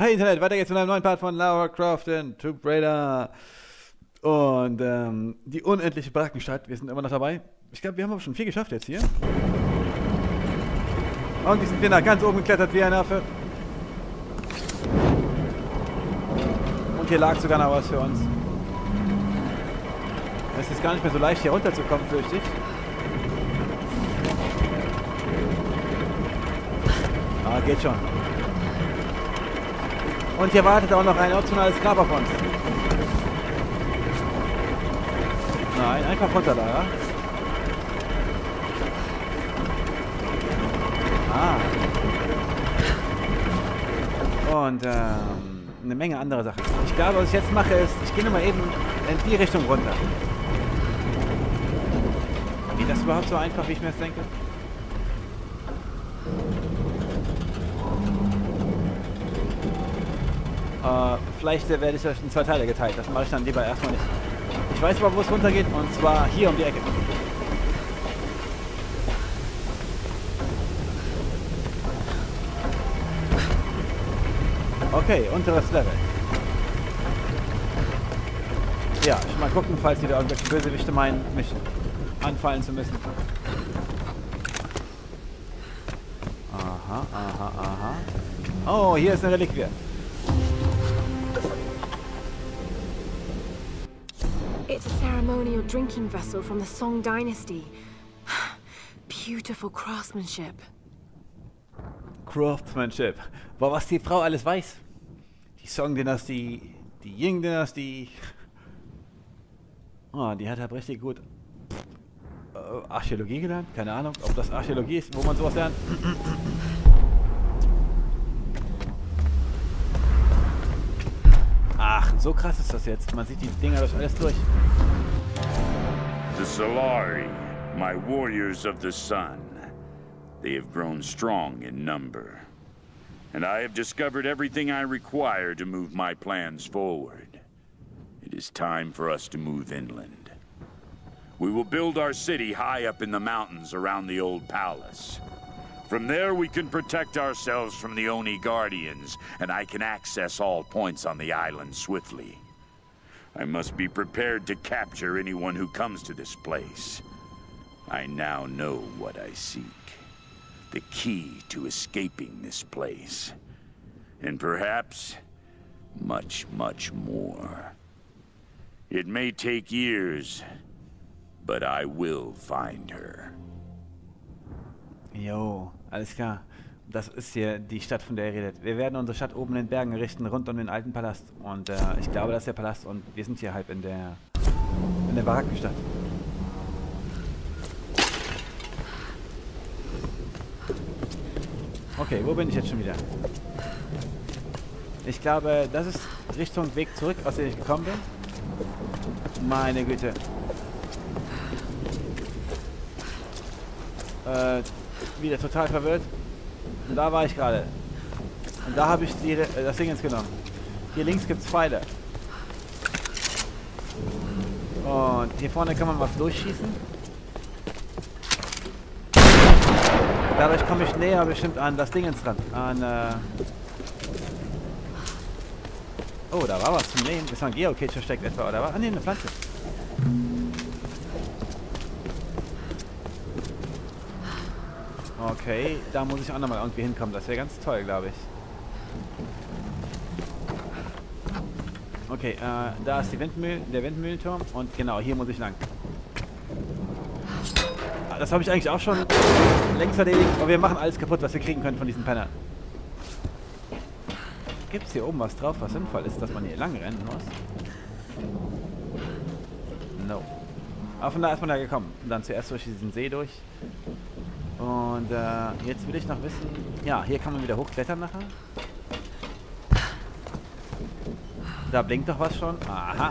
Hi Internet, weiter geht's mit einem neuen Part von Lara Croft in Tomb Raider. Und die unendliche Barackenstadt, wir sind immer noch dabei. Ich glaube, wir haben aber schon viel geschafft jetzt hier. Und die sind wir nach ganz oben geklettert wie ein Affe. Und hier lag sogar noch was für uns. Es ist gar nicht mehr so leicht hier runterzukommen, fürchte ich. Ah, geht schon. Und hier wartet auch noch ein optionales Grab auf uns. Nein, einfach runter da, ja? Ah. Und eine Menge andere Sachen. Ich glaube, was ich jetzt mache, ist, ich gehe nur mal eben in die Richtung runter. Geht das überhaupt so einfach, wie ich mir das denke? Vielleicht werde ich euch in zwei Teile geteilt. Das mache ich dann lieber erstmal nicht. Ich weiß aber, wo es runtergeht, und zwar hier um die Ecke. Okay, unteres Level. Ja, schon mal gucken, falls wieder irgendwelche Bösewichte meinen, mich anfallen zu müssen. Aha, aha, aha. Oh, hier ist eine Reliquie. It's a ceremonial drinking vessel from the Song Dynasty. Beautiful craftsmanship. Craftsmanship. Boah, was die Frau alles weiß. Die Song-Dynastie, die Ying-Dynastie. Oh, die hat halt richtig gut Archäologie gelernt. Keine Ahnung, ob das Archäologie ist, wo man sowas lernt. Ach, so krass ist das jetzt. Man sieht die Dinger durch alles durch. The Solari, my warriors of the sun. They have grown strong in number. And I have discovered everything I require to move my plans forward. It is time for us to move inland. We will build our city high up in the mountains around the old palace. From there we can protect ourselves from the Oni Guardians, and I can access all points on the island swiftly. I must be prepared to capture anyone who comes to this place. I now know what I seek. The key to escaping this place. And perhaps much, much more. It may take years, but I will find her. Jo, alles klar. Das ist hier die Stadt, von der ihr redet. Wir werden unsere Stadt oben in den Bergen errichten, rund um den alten Palast. Und ich glaube, das ist der Palast, und wir sind hier halb in der Barackenstadt. Okay, wo bin ich jetzt schon wieder? Ich glaube, das ist Richtung Weg zurück, aus dem ich gekommen bin. Meine Güte. Wieder total verwirrt. Und da war ich gerade. Und da habe ich das Ding jetzt genommen. Hier links gibt es Pfeile. Und hier vorne kann man was durchschießen. Dadurch komme ich näher bestimmt an das Ding ins Rand. Oh, da war was zum Nehmen. Ist noch ein Geocache versteckt etwa, oder was? Ah ne, eine Pflanze. Okay, da muss ich auch nochmal irgendwie hinkommen. Das wäre ganz toll, glaube ich. Okay, da ist der Windmühlenturm, und genau, hier muss ich lang. Das habe ich eigentlich auch schon längst erledigt, aber wir machen alles kaputt, was wir kriegen können von diesen Pennern. Gibt es hier oben was drauf, was sinnvoll ist, dass man hier lang rennen muss? No. Aber von da ist man da gekommen. Und dann zuerst durch diesen See durch. Und jetzt will ich noch wissen... Ja, hier kann man wieder hochklettern nachher. Da blinkt doch was schon. Aha.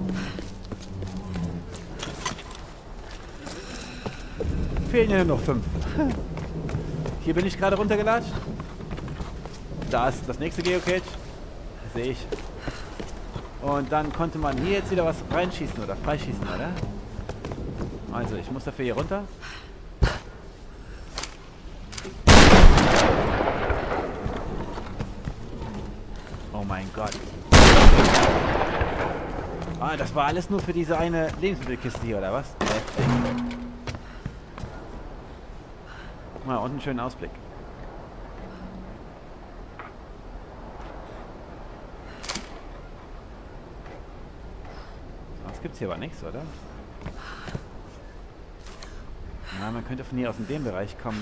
Fehlen ja nur noch 5. Hier bin ich gerade runtergelatscht. Da ist das nächste Geocache. Sehe ich. Und dann konnte man hier jetzt wieder was reinschießen oder freischießen, oder? Also, ich muss dafür hier runter. mein Gott. Ah, das war alles nur für diese eine Lebensmittelkiste hier, oder was? Heftig. Mal unten einen schönen Ausblick. Sonst gibt's hier aber nichts, oder? Na, man könnte von hier aus in den Bereich kommen.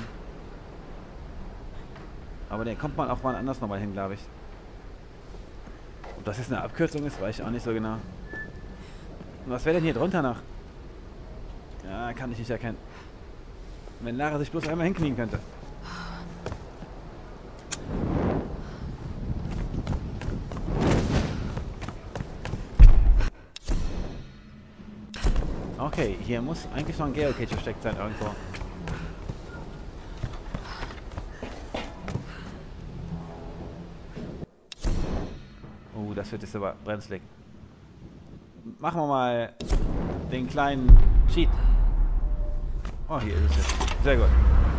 Aber da kommt man auch woanders nochmal hin, glaube ich. Ob das jetzt eine Abkürzung ist, weiß ich auch nicht so genau. Und was wäre denn hier drunter noch? Ja, kann ich nicht erkennen. Wenn Lara sich bloß einmal hinknien könnte. Okay, hier muss eigentlich noch ein Geocache versteckt sein irgendwo. Das wird jetzt aber brenzlig. Machen wir mal den kleinen Cheat. Oh, hier ist es jetzt. Sehr gut.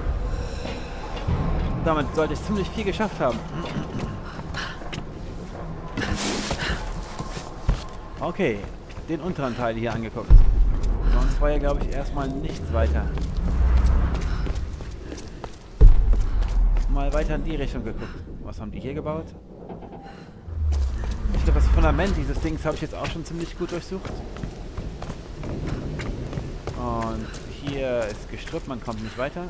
Damit sollte ich ziemlich viel geschafft haben. Okay, den unteren Teil hier angeguckt. Sonst war ja, glaube ich, erstmal nichts weiter. Mal weiter in die Richtung geguckt. Was haben die hier gebaut? Ich glaube, das Fundament dieses Dings habe ich jetzt auch schon ziemlich gut durchsucht. Und hier ist Gestrüpp, man kommt nicht weiter.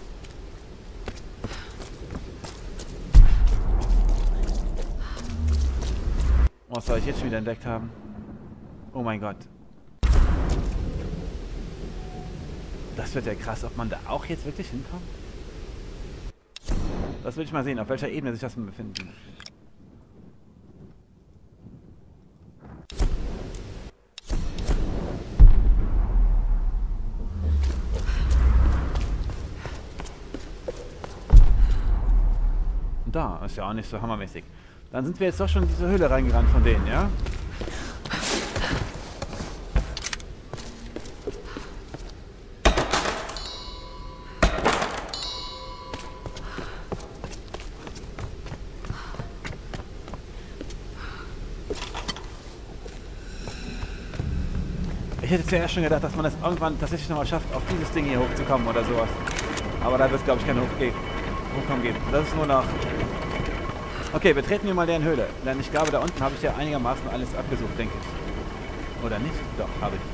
Was soll ich jetzt schon wieder entdeckt haben? Oh mein Gott. Das wird ja krass, ob man da auch jetzt wirklich hinkommt. Das will ich mal sehen, auf welcher Ebene sich das befindet. Da, ist ja auch nicht so hammermäßig. Dann sind wir jetzt doch schon in diese Höhle reingerannt von denen, ja? Ich hätte zuerst schon gedacht, dass man das irgendwann tatsächlich nochmal schafft, auf dieses Ding hier hochzukommen oder sowas. Aber da wird es, glaube ich, kein Hochkommen geben. Das ist nur noch... Okay, betreten wir mal deren Höhle. Denn ich glaube, da unten habe ich ja einigermaßen alles abgesucht, denke ich. Oder nicht? Doch, habe ich.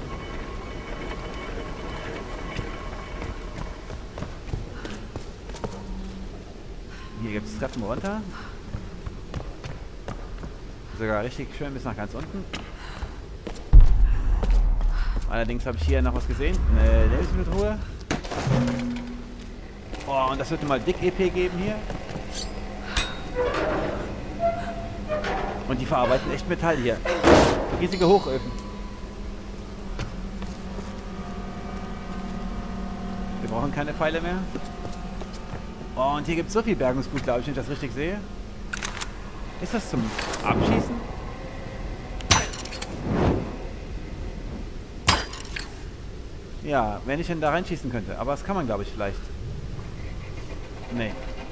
Hier gibt es Treppen runter. Sogar richtig schön bis nach ganz unten. Allerdings habe ich hier noch was gesehen. Eine Lebensmitteltruhe. Oh, und das wird mal dick EP geben hier. Und die verarbeiten echt Metall hier. Riesige Hochöfen. Wir brauchen keine Pfeile mehr. Oh, und hier gibt es so viel Bergungsgut, glaube ich, wenn ich das richtig sehe. Ist das zum Abschießen? Ja, wenn ich denn da reinschießen könnte. Aber das kann man, glaube ich, vielleicht. Nee.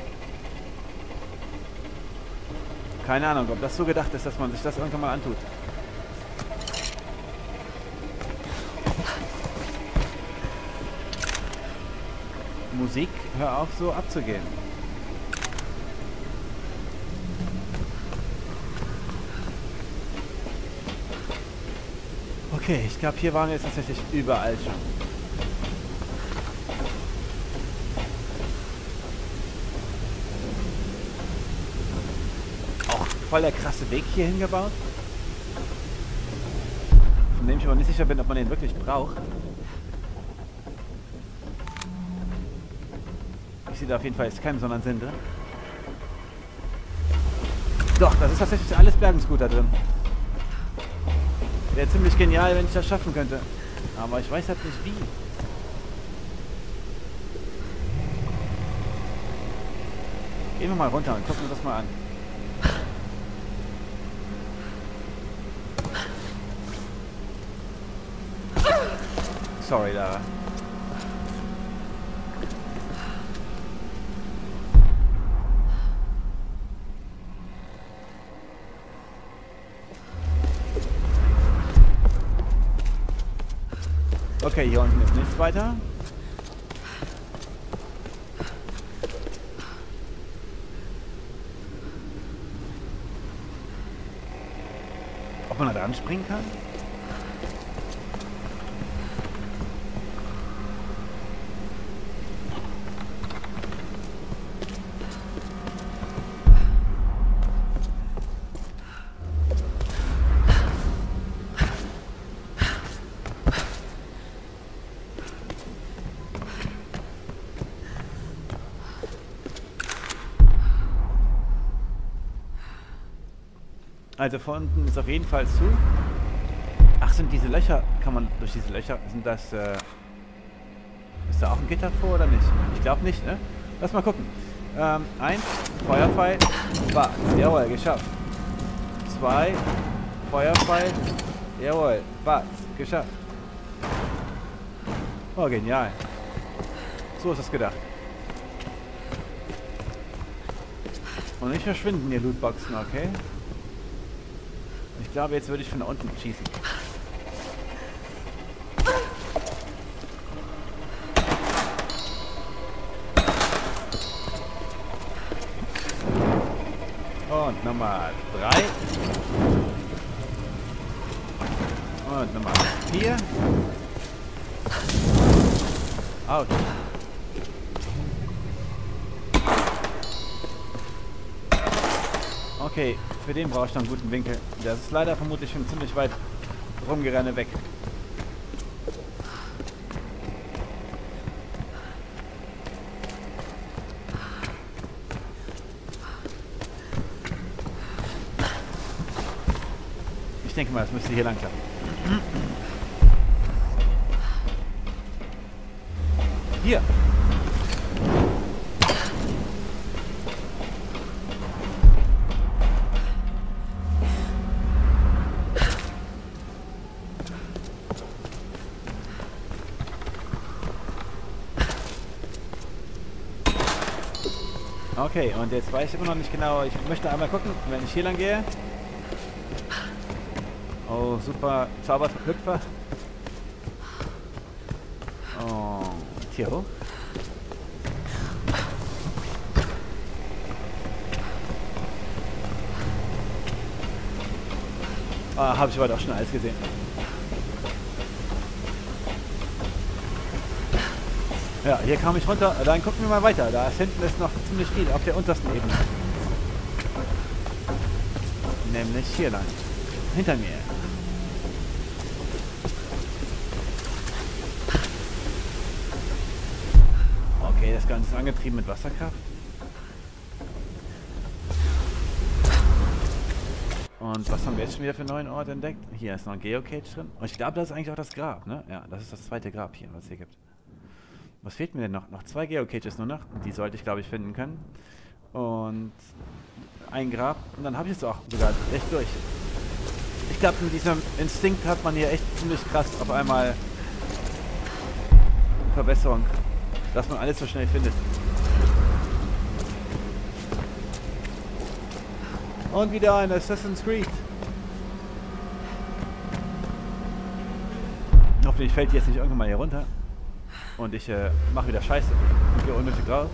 Keine Ahnung, ob das so gedacht ist, dass man sich das irgendwann mal antut. Musik, hör auf so abzugehen. Okay, ich glaube, hier waren wir jetzt tatsächlich überall schon. Auch voll der krasse Weg hier hingebaut. Von dem ich aber nicht sicher bin, ob man den wirklich braucht. Ich sehe da auf jeden Fall jetzt keinen besonderen Sinn drin. Doch, das ist tatsächlich alles Bergungsgut da drin. Wäre ziemlich genial, wenn ich das schaffen könnte. Aber ich weiß halt nicht wie. Gehen wir mal runter und gucken uns das mal an. Sorry, Lara. Okay, hier unten ist nichts weiter. Ob man da dran springen kann? Also von unten ist auf jeden Fall zu. Ach, sind diese Löcher, kann man durch diese Löcher, sind das, ist da auch ein Gitter vor oder nicht? Ich glaube nicht, ne? Lass mal gucken. 1, Feuerpfeil, war, jawohl, geschafft. 2, Feuerpfeil, jawohl, war, geschafft. Oh, genial. So ist es gedacht. Und nicht verschwinden, die Lootboxen, okay? Ich glaube, jetzt würde ich von da unten schießen. Und Nummer 3. Und Nummer 4. Autsch. Okay, für den brauche ich noch einen guten Winkel. Das ist leider vermutlich schon ziemlich weit rumgerenne weg. Ich denke mal, es müsste hier lang klappen. Hier. Okay, und jetzt weiß ich immer noch nicht genau. Ich möchte einmal gucken, wenn ich hier lang gehe. Oh, super Zauberhüpfer. Oh, Tier hoch. Ah, habe ich aber doch schon alles gesehen. Ja, hier kam ich runter. Dann gucken wir mal weiter. Da hinten ist noch ziemlich viel auf der untersten Ebene. Nämlich hier lang. Hinter mir. Okay, das Ganze ist angetrieben mit Wasserkraft. Und was haben wir jetzt schon wieder für einen neuen Ort entdeckt? Hier ist noch ein Geocage drin. Und ich glaube, das ist eigentlich auch das Grab, ne? Ja, das ist das zweite Grab hier, was es hier gibt. Was fehlt mir denn noch? Noch 2 Geocaches nur noch. Die sollte ich, glaube ich, finden können. Und ein Grab. Und dann habe ich es auch sogar echt durch. Ich glaube, mit diesem Instinkt hat man hier echt ziemlich krass auf einmal Verbesserung. Dass man alles so schnell findet. Und wieder ein Assassin's Creed. Hoffentlich fällt die jetzt nicht irgendwann mal hier runter. Und ich mache wieder Scheiße. Und gehe unnötig drauf.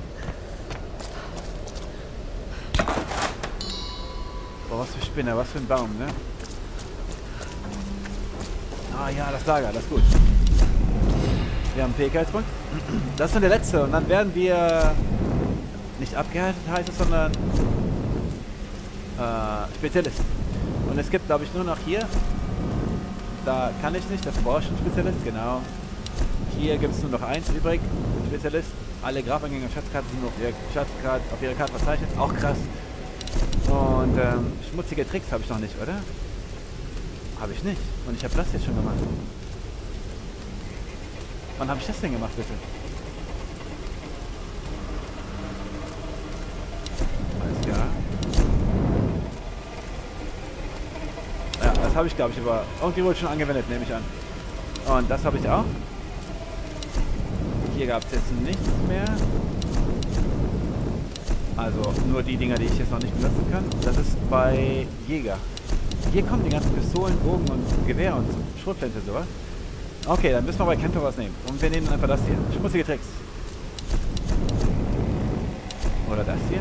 Boah, was für Spinner, was für ein Baum, ne? Ah ja, das Lager, das ist gut. Wir haben einen Fähigkeitspunkt. Das ist dann der letzte. Und dann werden wir nicht abgehärtet heißt es, sondern Spezialist. Und es gibt, glaube ich, nur noch hier. Da kann ich nicht, das brauche ich einen Spezialist, genau. Hier gibt es nur noch 1 übrig, Spezialist. Alle Grabeingänge und Schatzkarten sind auf ihrer Karte verzeichnet. Auch krass. Und schmutzige Tricks habe ich noch nicht, oder? Habe ich nicht. Und ich habe das jetzt schon gemacht. Wann habe ich das denn gemacht, bitte? Alles klar. Ja, das habe ich, glaube ich, aber irgendwie wohl schon angewendet, nehme ich an. Und das habe ich auch. Hier gab es jetzt nichts mehr. Also nur die Dinger, die ich jetzt noch nicht benutzen kann. Das ist bei Jäger. Hier kommen die ganzen Pistolen, Bogen und Gewehr und Schrotflinte sowas. Okay, dann müssen wir bei Kämpfer was nehmen. Und wir nehmen einfach das hier. Schmutzige Tricks. Oder das hier.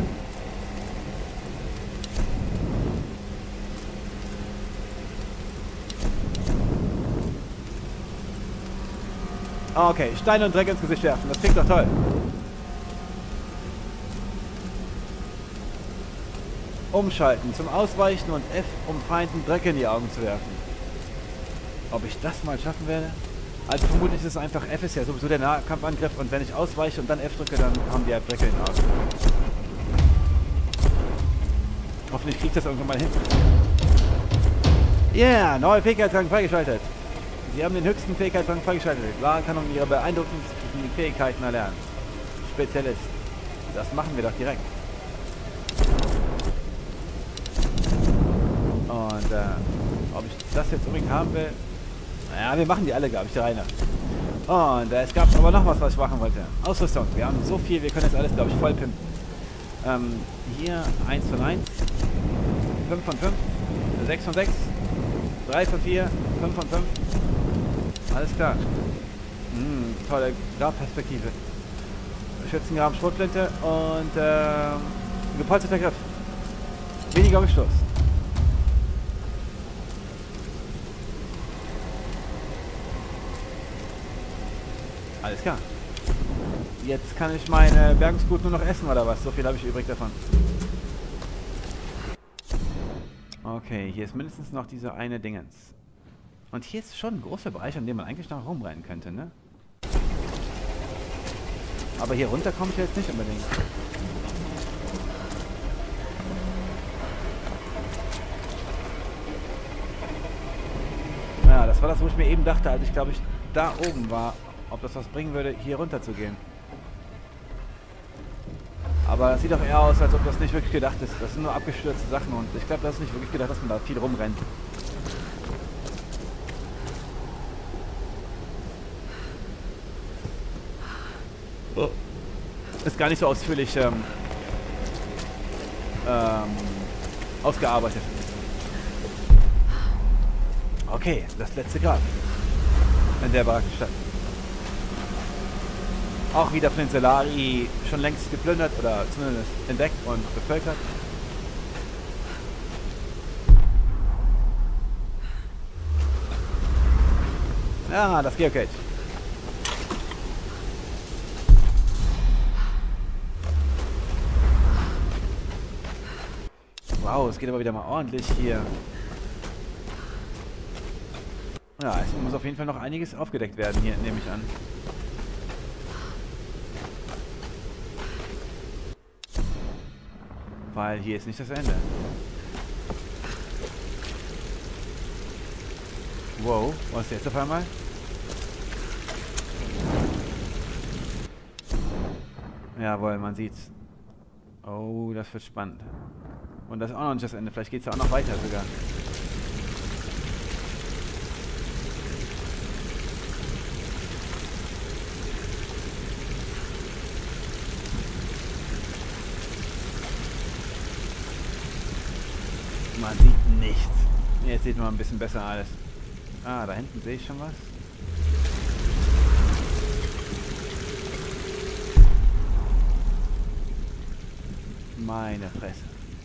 Okay, Steine und Dreck ins Gesicht werfen. Das klingt doch toll. Umschalten zum Ausweichen und F, um Feinden Dreck in die Augen zu werfen. Ob ich das mal schaffen werde? Also vermutlich ist es einfach, F ist ja sowieso der Nahkampfangriff und wenn ich ausweiche und dann F drücke, dann haben die halt Dreck in den Augen. Hoffentlich kriegt das irgendwann mal hin. Yeah, neue Fähigkeitsrang freigeschaltet. Sie haben den höchsten Fähigkeitsrang freigeschaltet. Lara kann um ihre beeindruckenden Fähigkeiten erlernen. Spezialist. Das machen wir doch direkt. Und ob ich das jetzt unbedingt haben will? Naja, wir machen die alle, glaube ich, der Reine. Und es gab aber noch was ich machen wollte. Ausrüstung. Wir haben so viel, wir können jetzt alles, glaube ich, voll pimpen. Hier 1 von 1, 5 von 5, 6 von 6, 3 von 4, 5 von 5. Alles klar. Tolle Grabperspektive. Schützengraben, Schrotflinte und gepolsterter Griff. Weniger Rückstoß. Alles klar. Jetzt kann ich meine Bergungsgut nur noch essen, oder was? So viel habe ich übrig davon. Okay, hier ist mindestens noch diese eine Dingens. Und hier ist schon ein großer Bereich, an dem man eigentlich noch rumrennen könnte, ne? Aber hier runter komme ich jetzt nicht unbedingt. Ja, das war das, wo ich mir eben dachte, als ich, glaube ich, da oben war, ob das was bringen würde, hier runter zu gehen. Aber das sieht doch eher aus, als ob das nicht wirklich gedacht ist. Das sind nur abgestürzte Sachen und ich glaube, das ist nicht wirklich gedacht, dass man da viel rumrennt. Oh. Ist gar nicht so ausführlich ausgearbeitet. Okay, das letzte Grab in der Barackenstadt. Auch wieder von den Solari schon längst geplündert oder zumindest entdeckt und bevölkert. Ja, das Geocage. Wow, es geht aber wieder mal ordentlich hier. Ja, es muss auf jeden Fall noch einiges aufgedeckt werden hier, nehme ich an. Weil hier ist nicht das Ende. Wow, was ist jetzt auf einmal? Jawohl, man sieht's. Oh, das wird spannend. Und das ist auch noch nicht das Ende. Vielleicht geht es ja auch noch weiter sogar. Man sieht nichts. Jetzt sieht man ein bisschen besser alles. Ah, da hinten sehe ich schon was. Meine Fresse.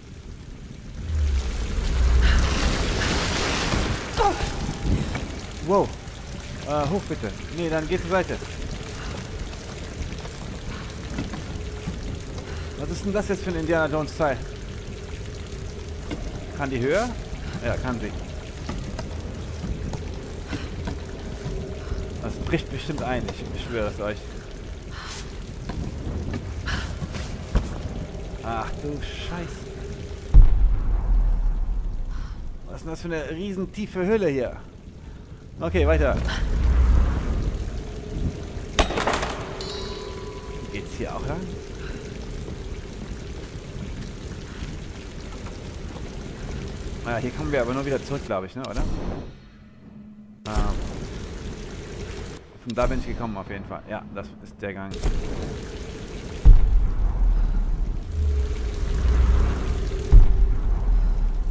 Wow. Hoch bitte. Nee, dann geh zur Seite. Was ist denn das jetzt für ein Indiana Jones Teil? Kann die höher? Ja, kann sie. Das bricht bestimmt ein, ich schwöre es euch. Ach du Scheiße. Was ist denn das für eine riesen tiefe Höhle hier? Okay, weiter. Geht's hier auch lang? Naja, hier kommen wir aber nur wieder zurück, glaube ich, ne, oder? Von da bin ich gekommen, auf jeden Fall. Ja, das ist der Gang.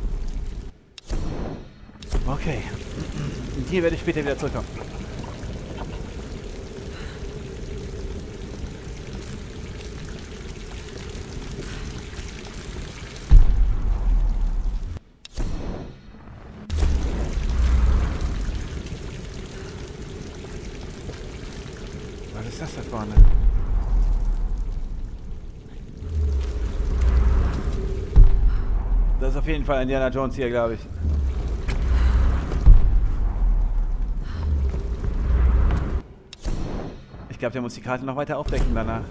Okay. Und hier werde ich später wieder zurückkommen. ist das da vorne? Das ist auf jeden Fall Indiana Jones hier, glaube ich. Ich glaube, der muss die Karte noch weiter aufdecken danach.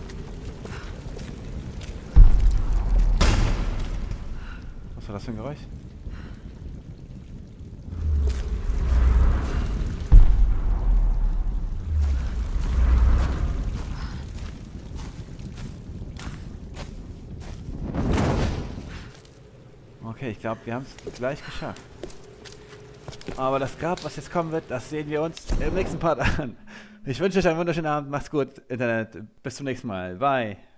Was war das für ein Geräusch? Okay, ich glaube, wir haben es gleich geschafft. Aber das Grab, was jetzt kommen wird, das sehen wir uns im nächsten Part an. Ich wünsche euch einen wunderschönen Abend. Macht's gut, Internet. Bis zum nächsten Mal. Bye.